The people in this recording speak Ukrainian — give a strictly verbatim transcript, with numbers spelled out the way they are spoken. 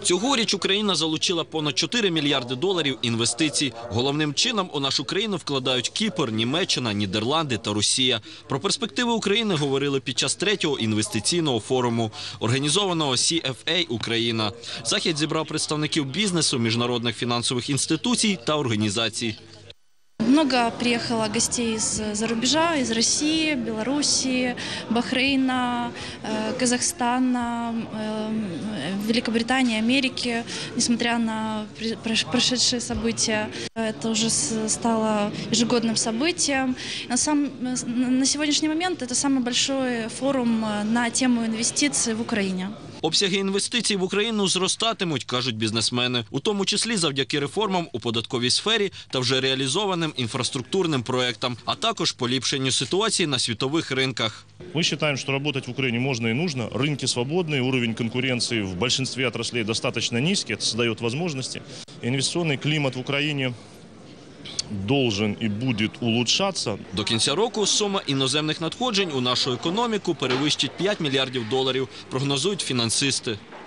Цьогоріч Україна залучила понад чотири мільярди доларів інвестицій. Головним чином у нашу країну вкладають Кіпр, Німеччина, Нідерланди та Росія. Про перспективи України говорили під час третього інвестиційного форуму, організованого сі еф ей «Україна». Захід зібрав представників бізнесу, міжнародних фінансових інституцій та організацій. Много приехало гостей из-за рубежа, из России, Белоруссии, Бахрейна, Казахстана, Великобритании, Америки. Несмотря на прошедшие события, это уже стало ежегодным событием. На, сам, на сегодняшний момент это самый большой форум на тему инвестиций в Украине. Обсяги інвестицій в Україну зростатимуть, кажуть бізнесмени, у тому числі завдяки реформам у податковій сфері та вже реалізованим інфраструктурним проектам, а також поліпшенню ситуації на світових ринках. Мы считаем, что работать в Украине можно и нужно. Рынки свободные, уровень конкуренции в большинстве отраслей достаточно низкий, это создает возможности. Инвестиционный климат в Украине должен і буде улучшатися. До кінця року сума іноземних надходжень у нашу економіку перевищить п'ять мільярдів доларів, прогнозують фінансисти.